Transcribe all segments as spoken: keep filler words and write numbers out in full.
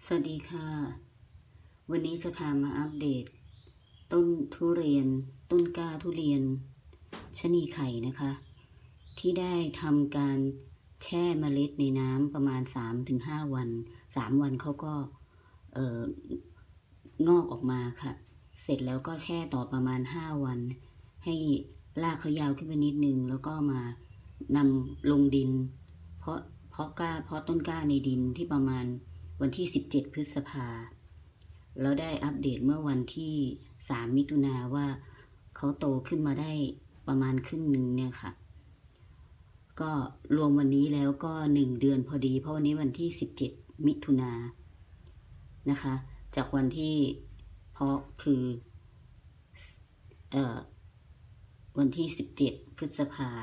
สวัสดีค่ะวันนี้จะพามาอัปเดตต้นทุเรียนต้นกล้าทุเรียนชะนีไข่นะคะที่ได้ทำการแช่เมล็ดในน้ำประมาณ สามถึงห้า วันสามวันเขาก็เอ่องอกออกมาค่ะเสร็จแล้วก็แช่ต่อประมาณห้าวันให้รากเขายาวขึ้นไปนิดนึงแล้วก็มานำลงดินเพราะเพราะกล้าเพราะต้นกล้าในดินที่ประมาณวันที่สิบเจ็ดพฤษภาแล้วได้อัปเดตเมื่อวันที่สามมิถุนาว่าเขาโตขึ้นมาได้ประมาณครึ่งหนึ่งเนี่ยค่ะก็รวมวันนี้แล้วก็หนึ่งเดือนพอดีเพราะวันนี้วันที่สิบเจ็ดมิถุนานะคะจากวันที่เพาะคือเอ่อวันที่สิบเจ็ดพฤษภา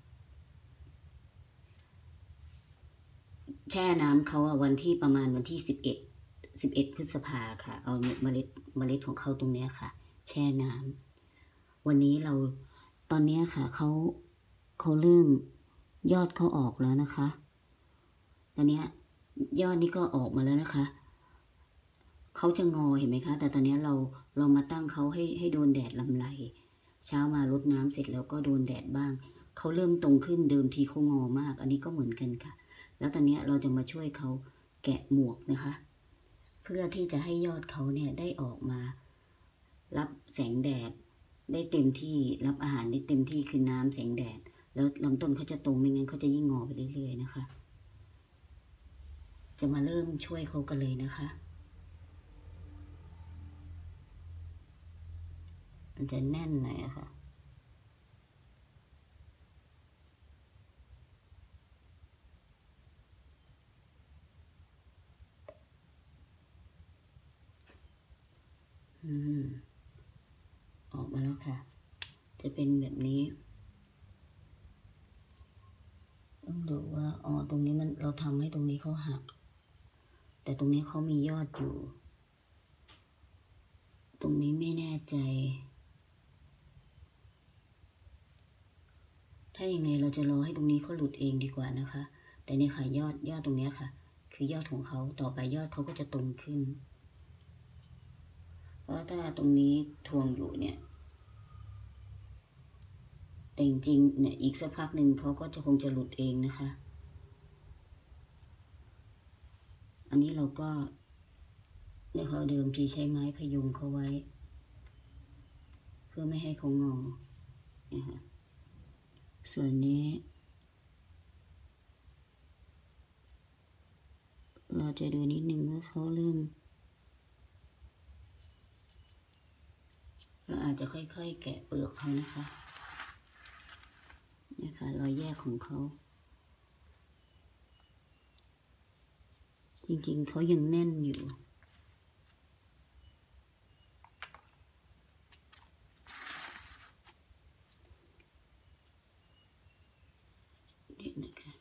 แช่น้ำเขาอะวันที่ประมาณวันที่สิบเอ็ด สิบเอ็ดพฤษภาค่ะเอาเมล็ดเมล็ดของเขาตรงนี้ค่ะแช่น้ำวันนี้เราตอนนี้ค่ะเขาเขาเริ่มยอดเขาออกแล้วนะคะตอนนี้ยอดนี้ก็ออกมาแล้วนะคะเขาจะงอเห็นไหมคะแต่ตอนนี้เราเรามาตั้งเขาให้ให้โดนแดดลำไรเช้ามารดน้ำเสร็จแล้วก็โดนแดดบ้างเขาเริ่มตรงขึ้นเดิมทีเขางอมากอันนี้ก็เหมือนกันค่ะแล้วตอนนี้เราจะมาช่วยเขาแกะหมวกนะคะเพื่อที่จะให้ยอดเขาเนี่ยได้ออกมารับแสงแดดได้เต็มที่รับอาหารได้เต็มที่คือน้ำแสงแดดแล้วลำต้นเขาจะตรงไม่งั้นเขาจะยิ่งงอไปเรื่อยๆนะคะจะมาเริ่มช่วยเขากันเลยนะคะมันจะแน่นหน่อยอะค่ะอืมออกมาแล้วค่ะจะเป็นแบบนี้ต้องดูว่าอ๋อตรงนี้มันเราทำให้ตรงนี้เขาหักแต่ตรงนี้เขามียอดอยู่ตรงนี้ไม่แน่ใจถ้ายังไงเราจะรอให้ตรงนี้เขาหลุดเองดีกว่านะคะแต่นี่ค่ะยอดยอดตรงนี้ค่ะคือยอดของเขาต่อไปยอดเขาก็จะตรงขึ้นเพราะถ้าตรงนี้ทวงอยู่เนี่ยแต่จริงๆเนี่ยอีกสักพักหนึ่งเขาก็จะคงจะหลุดเองนะคะอันนี้เราก็เนี่ยเขาเดิมทีใช้ไม้พยุงเขาไว้เพื่อไม่ให้เขางอนะคะส่วนนี้เราจะดูนิดนึงว่าเขาเริ่มเราอาจจะค่อยๆแกะเปลือกเขานะคะเนี่ยค่ะรอยแยกของเขาจริงๆเขายังแน่นอยู่เดี๋ยวนะคะ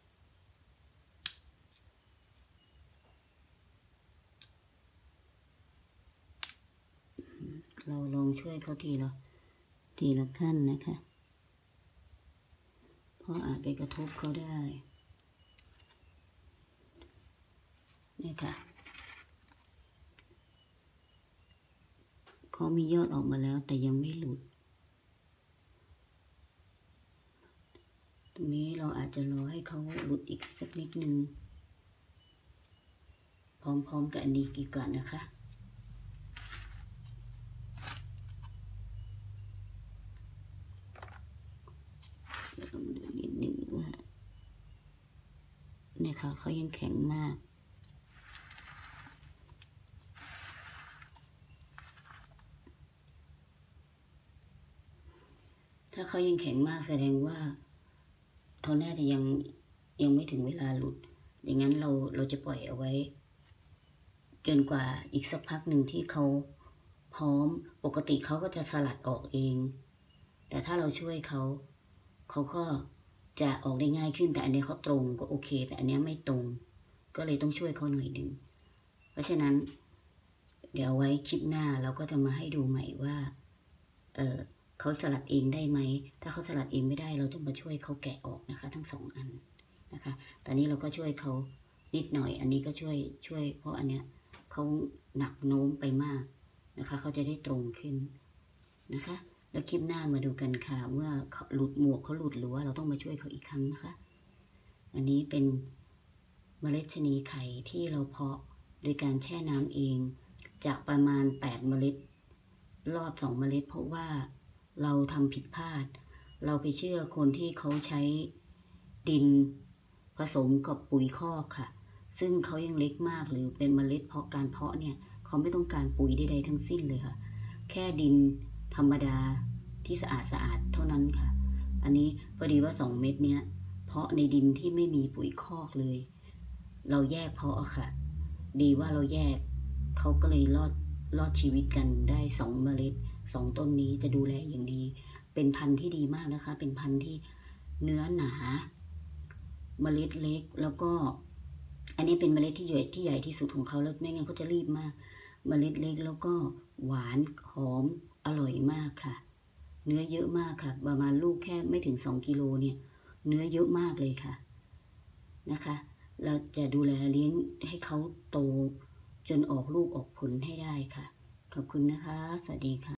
เราลองช่วยเขาทีละทีละขั้นนะคะเพราะอาจไปกระทบเขาได้เนี่ยค่ะเขามียอดออกมาแล้วแต่ยังไม่หลุดตรงนี้เราอาจจะรอให้เขาหลุดอีกสักนิดนึงพร้อมๆกับอันนี้กี่ก่อนนะคะเดี๋ยวต้องดูนิดนึงว่าเนี่ยค่ะเขายังแข็งมากถ้าเขายังแข็งมากแสดงว่าเขาน่าจะยังยังไม่ถึงเวลาหลุดอย่างนั้นเราเราจะปล่อยเอาไว้จนกว่าอีกสักพักหนึ่งที่เขาพร้อมปกติเขาก็จะสลัดออกเองแต่ถ้าเราช่วยเขาเขาก็จะออกได้ง่ายขึ้นแต่อันนี้เขาตรงก็โอเคแต่อันนี้ไม่ตรงก็เลยต้องช่วยเขาหน่อยหนึ่งเพราะฉะนั้นเดี๋ยวไว้คลิปหน้าเราก็จะมาให้ดูใหม่ว่าเออเขาสลัดเองได้ไหมถ้าเขาสลัดเองไม่ได้เราจะมาช่วยเขาแกะออกนะคะทั้งสองอันนะคะตอนนี้เราก็ช่วยเขานิดหน่อยอันนี้ก็ช่วยช่วยเพราะอันเนี้ยเขาหนักโน้มไปมากนะคะเขาจะได้ตรงขึ้นนะคะแล้วคลิปหน้ามาดูกันค่ะว่าหลุดหมวกเขาหลุดหรือว่าเราต้องมาช่วยเขาอีกครั้งนะคะอันนี้เป็นเมล็ดชะนีไข่ที่เราเพาะโดยการแช่น้ำเองจากประมาณแปดเมล็ดรอดสองเมล็ดเพราะว่าเราทำผิดพลาดเราไปเชื่อคนที่เขาใช้ดินผสมกับปุ๋ยคอกค่ะซึ่งเขายังเล็กมากหรือเป็นเมล็ดเพาะการเพาะเนี่ยเขาไม่ต้องการปุ๋ยใดๆทั้งสิ้นเลยค่ะแค่ดินธรรมดาที่สะอาดสะอาดเท่านั้นค่ะอันนี้พอดีว่าสองเม็ดเนี้ยเพาะในดินที่ไม่มีปุ๋ยคอกเลยเราแยกเพาะค่ะดีว่าเราแยกเขาก็เลยรอดรอดชีวิตกันได้สองเมล็ดสองต้นนี้จะดูแลอย่างดีเป็นพันธุ์ที่ดีมากนะคะเป็นพันธุ์ที่เนื้อหนาเมล็ดเล็กแล้วก็อันนี้เป็นเมล็ดที่ใหญ่ที่ใหญ่ที่สุดของเขาแล้วไม่งั้นเขาจะรีบมากเมล็ดเล็กแล้วก็หวานหอมอร่อยมากค่ะเนื้อเยอะมากค่ะประมาณลูกแค่ไม่ถึงสองกิโลเนี่ยเนื้อเยอะมากเลยค่ะนะคะเราจะดูแลเลี้ยงให้เขาโตจนออกลูกออกผลให้ได้ค่ะขอบคุณนะคะสวัสดีค่ะ